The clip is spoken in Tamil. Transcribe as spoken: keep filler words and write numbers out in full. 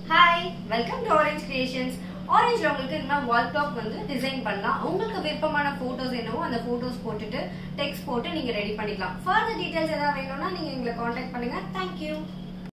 Hi, welcome to Orange Creations. Orange la உங்களுக்கு இந்த வால் கிளாக் வந்து டிசைன் பண்ணலாம். உங்களுக்கு விருப்பமான போட்டோஸ் என்னவோ அந்த போட்டோஸ் போட்டுட்டு டெக்ஸ்ட் போட்டு நீங்க ரெடி பண்ணிக்கலாம். Further details ஏதாவது வேணும்னா நீங்க எங்களை कांटेक्ट பண்ணுங்க. Thank you.